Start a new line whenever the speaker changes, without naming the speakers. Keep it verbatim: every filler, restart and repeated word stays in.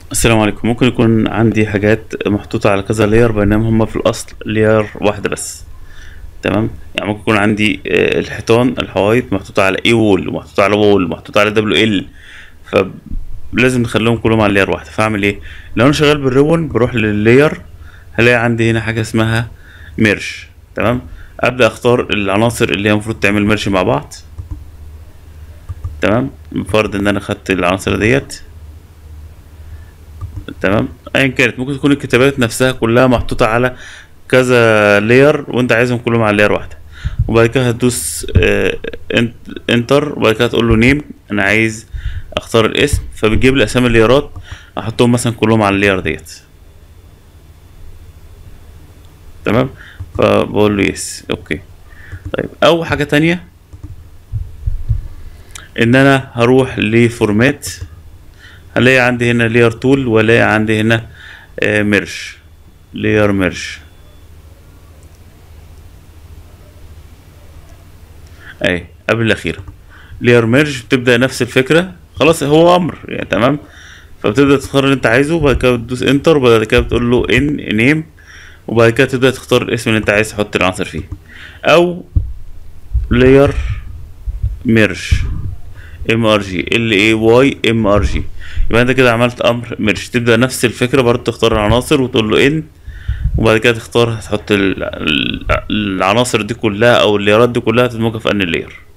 السلام عليكم. ممكن يكون عندي حاجات محطوطة على كذا لاير بينما هما في الأصل لاير واحدة بس. تمام، يعني ممكن يكون عندي آه، الحيطان الحوايط محطوطة على اي وول ومحطوطة على وول ومحطوطة على دبليو ال، فلازم نخليهم كلهم على لاير واحدة. فاعمل ايه؟ لو انا شغال بالريبون بروح لللاير، هلاقي عندي هنا حاجة اسمها ميرج. تمام، ابدأ اختار العناصر اللي هي المفروض تعمل ميرج مع بعض. تمام، بفرض ان انا خدت العناصر ديت. تمام، ايا كانت ممكن تكون الكتابات نفسها كلها محطوطة على كذا لاير وانت عايزهم كلهم على لاير واحدة. وبعد كده هتدوس آه، انت- انتر، وبعد كده تقول له نيم، انا عايز اختار الاسم، فبتجيب لي اسامي اللايرات احطهم مثلا كلهم على اللاير ديت. تمام، فبقول له يس اوكي. طيب، او حاجة تانية ان انا هروح لفورمات، هلاقي عندي هنا لاير تول، والاقي عندي هنا ميرج، لاير ميرج اهي قبل الاخيره. لير ميرج بتبدا نفس الفكره، خلاص هو امر يعني. تمام، فبتبدا تختار اللي انت عايزه، وبعد كده بتدوس انتر، وبعد كده بتقول له ان نيم، وبعد كده تبدا تختار الاسم اللي انت عايز تحط العنصر فيه. او لير ميرج، ام ار جي، ال اي واي ام ار جي. يبقى انت كده عملت امر ميرج. تبدا نفس الفكره برضه، تختار العناصر وتقول له ان، وبعد كده تختار هتحط ال- ال- العناصر دي كلها او الليرات دي كلها تدمجها في ان لاير.